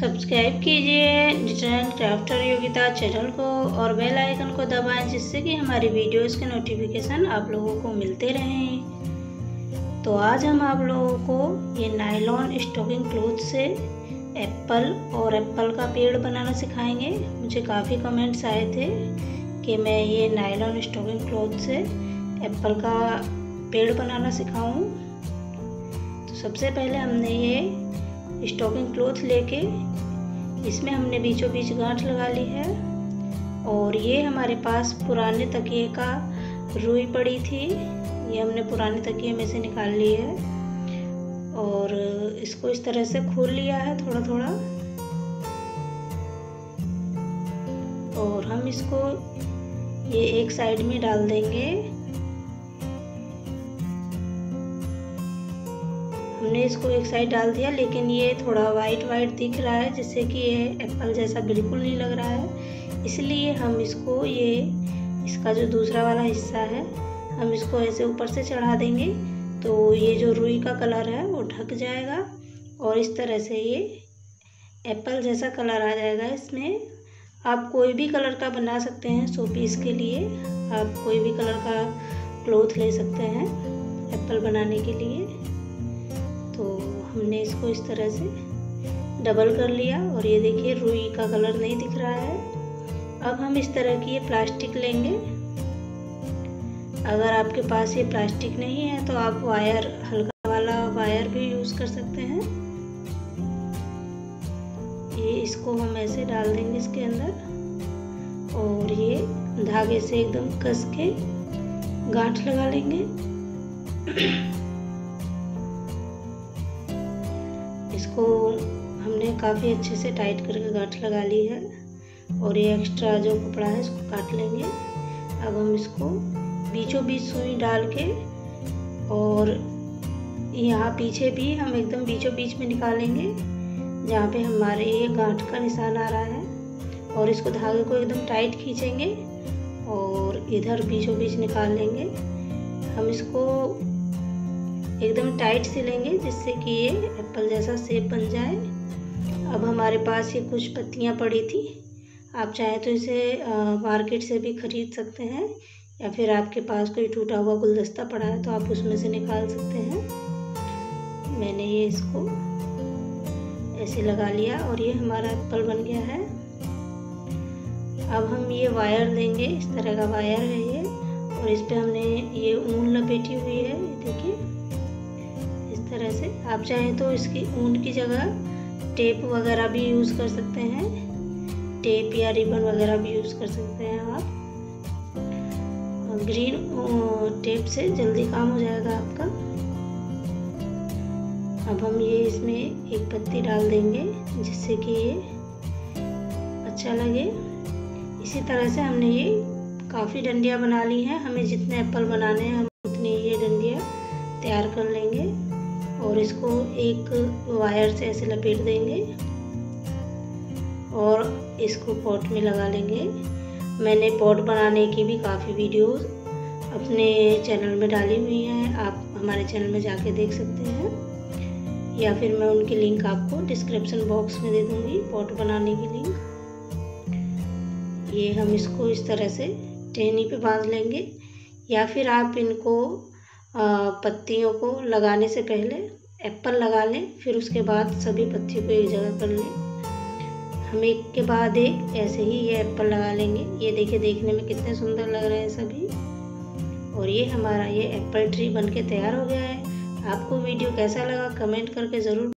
Subscribe कीजिए design crafter Yogita channel को और बेल आइकन को दबाएं, जिससे कि हमारी वीडियोस के नोटिफिकेशन आप लोगों को मिलते रहें। तो आज हम आप लोगों को ये नायलॉन स्टॉकिंग क्लॉथ से एप्पल और एप्पल का पेड़ बनाना सिखाएंगे। मुझे काफ़ी कमेंट्स आए थे कि मैं ये नायलॉन स्टॉकिंग क्लॉथ से एप्पल का पेड़ बनाना सिखाऊं। तो सबसे पहले हमने ये स्टॉकिंग क्लॉथ लेके इसमें हमने बीचों बीच गांठ लगा ली है। और ये हमारे पास पुराने तकिए का रुई पड़ी थी, ये हमने पुराने तकिए में से निकाल ली है और इसको इस तरह से खोल लिया है थोड़ा थोड़ा। और हम इसको ये एक साइड में डाल देंगे। हमने इसको एक साइड डाल दिया, लेकिन ये थोड़ा वाइट वाइट दिख रहा है, जिससे कि ये एप्पल जैसा बिल्कुल नहीं लग रहा है। इसलिए हम इसको इसका जो दूसरा वाला हिस्सा है हम इसको ऐसे ऊपर से चढ़ा देंगे, तो ये जो रुई का कलर है वो ढक जाएगा और इस तरह से ये एप्पल जैसा कलर आ जाएगा। इसमें आप कोई भी कलर का बना सकते हैं। शो पीस के लिए आप कोई भी कलर का क्लॉथ ले सकते हैं एप्पल बनाने के लिए। तो हमने इसको इस तरह से डबल कर लिया और ये देखिए रुई का कलर नहीं दिख रहा है। अब हम इस तरह की ये प्लास्टिक लेंगे। अगर आपके पास ये प्लास्टिक नहीं है तो आप वायर, हल्का वाला वायर भी यूज़ कर सकते हैं। ये इसको हम ऐसे डाल देंगे इसके अंदर और ये धागे से एकदम कस के गांठ लगा लेंगे। इसको हमने काफ़ी अच्छे से टाइट करके गांठ लगा ली है और ये एक्स्ट्रा जो कपड़ा है इसको काट लेंगे। अब हम इसको बीचों बीच सुई डाल के और यहाँ पीछे भी हम एकदम बीचों बीच में निकालेंगे, जहाँ पे हमारे ये गांठ का निशान आ रहा है। और इसको धागे को एकदम टाइट खींचेंगे और इधर बीचों बीच निकाल लेंगे। हम इसको एकदम टाइट सिलेंगे जिससे कि ये एप्पल जैसा शेप बन जाए। अब हमारे पास ये कुछ पत्तियाँ पड़ी थी, आप चाहें तो इसे मार्केट से भी ख़रीद सकते हैं, या फिर आपके पास कोई टूटा हुआ गुलदस्ता पड़ा है तो आप उसमें से निकाल सकते हैं। मैंने ये इसको ऐसे लगा लिया और ये हमारा एप्पल बन गया है। अब हम ये वायर लेंगे, इस तरह का वायर है ये, और इस पे हमने ये ऊन लपेटी हुई है, देखिए इस तरह से। आप चाहें तो इसकी ऊन की जगह टेप वगैरह भी यूज़ कर सकते हैं, टेप या रिबन वगैरह भी यूज़ कर सकते हैं आप। ग्रीन टेप से जल्दी काम हो जाएगा आपका। अब हम ये इसमें एक पत्ती डाल देंगे जिससे कि ये अच्छा लगे। इसी तरह से हमने ये काफ़ी डंडियाँ बना ली हैं। हमें जितने एप्पल बनाने हैं हम उतनी ये डंडियाँ तैयार कर लेंगे और इसको एक वायर से ऐसे लपेट देंगे और इसको पॉट में लगा लेंगे। मैंने पॉट बनाने की भी काफ़ी वीडियोस अपने चैनल में डाली हुई हैं, आप हमारे चैनल में जाके देख सकते हैं, या फिर मैं उनकी लिंक आपको डिस्क्रिप्शन बॉक्स में दे दूँगी, पॉट बनाने की लिंक। ये हम इसको इस तरह से टहनी पे बांध लेंगे, या फिर आप इनको पत्तियों को लगाने से पहले एप्पल लगा लें, फिर उसके बाद सभी पत्तियों को एक जगह कर लें। हम एक के बाद एक ऐसे ही ये एप्पल लगा लेंगे। ये देखिए देखने में कितने सुंदर लग रहे हैं सभी। और ये हमारा ये एप्पल ट्री बनके तैयार हो गया है। आपको वीडियो कैसा लगा कमेंट करके ज़रूर